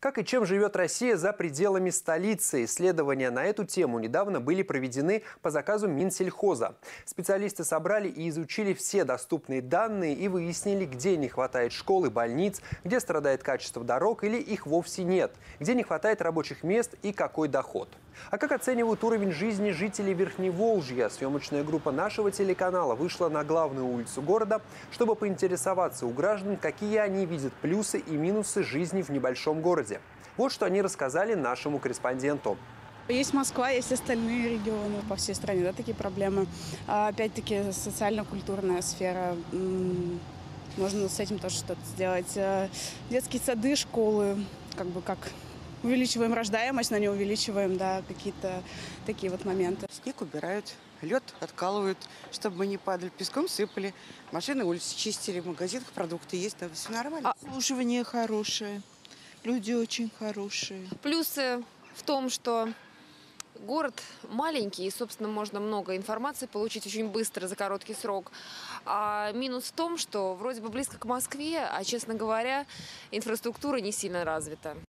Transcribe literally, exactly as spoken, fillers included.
Как и чем живет Россия за пределами столицы? Исследования на эту тему недавно были проведены по заказу Минсельхоза. Специалисты собрали и изучили все доступные данные и выяснили, где не хватает школ и больниц, где страдает качество дорог или их вовсе нет, где не хватает рабочих мест и какой доход. А как оценивают уровень жизни жителей Верхневолжья? Съемочная группа нашего телеканала вышла на главную улицу города, чтобы поинтересоваться у граждан, какие они видят плюсы и минусы жизни в небольшом городе. Вот что они рассказали нашему корреспонденту. Есть Москва, есть остальные регионы по всей стране, да, такие проблемы. А, опять-таки социально-культурная сфера. Можно с этим тоже что-то сделать. Детские сады, школы, как бы как... Увеличиваем рождаемость, но не увеличиваем, да, какие-то такие вот моменты. Снег убирают, лед откалывают, чтобы мы не падали, песком сыпали, машины улицы чистили, в магазинах продукты есть, да, все нормально. Обслуживание хорошее, люди очень хорошие. Плюсы в том, что город маленький, и, собственно, можно много информации получить очень быстро, за короткий срок. А минус в том, что вроде бы близко к Москве, а, честно говоря, инфраструктура не сильно развита.